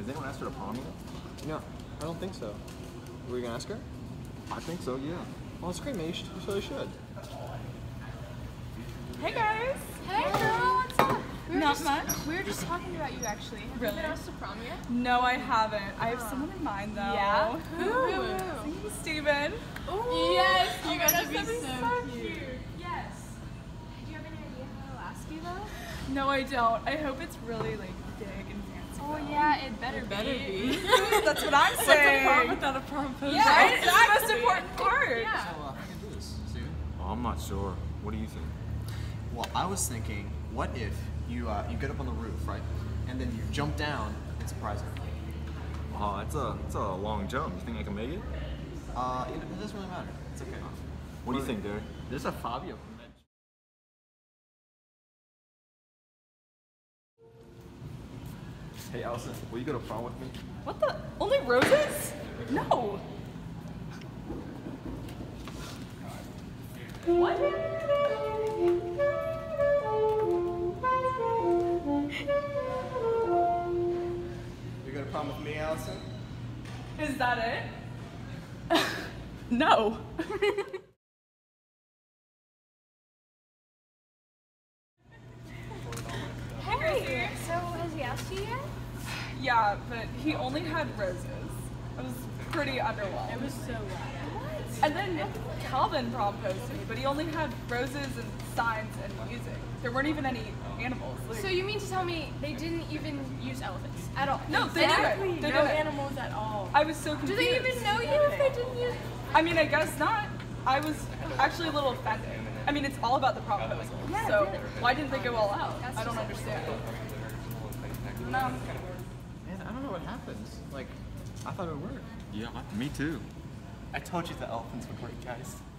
Has anyone asked her to prom yet? No, I don't think so. Were you gonna ask her? I think so, yeah. Well, it's great, man. You totally should. Hey guys! Hey girl, what's up? Not much. We were just talking about you actually. Have Really? you been asked to prom yet? No, I haven't. I have someone in mind though. Yeah? Who? Steven. Ooh. Yes, Oh you my guys gosh, would be that'd be so so cute. cute. Yes. Do you have any idea how to ask you though? No, I don't. I hope it's really like big and fancy. Oh though. yeah, it better be. That's what I'm saying. What's a prom without a prom poster? Yeah, Right? it's the most important part. Yeah. So, how can you do this, Steven? Oh, I'm not sure. What do you think? Well, I was thinking, what if you get up on the roof, right? And then you jump down and surprise her. Oh, it's a long jump. You think I can make it? It doesn't really matter. It's okay. What do you think, Derek? There's a Fabio from that. Hey, Allison, will you go to prom with me? What the? Only roses? No. What? You go to prom with me, Allison? Is that it? No. Hey, so has he asked you yet? Yeah, but he only had roses. I was pretty underwhelmed. It was so loud. And then Calvin proposed to me, but he only had roses and signs and music. There weren't even any animals. Like, So you mean to tell me they didn't even use elephants at all? no, they didn't. They No didn't. animals at all. I was so Do confused. they even know you if they didn't use? I mean, I guess not. I was actually a little offended. I mean, it's all about the proposal. Yeah, So really. why didn't they go all out? That's I don't just understand. No. Man, I don't know what happens. Like, I thought it would work. Yeah, me too. I told you the elephants would work, guys.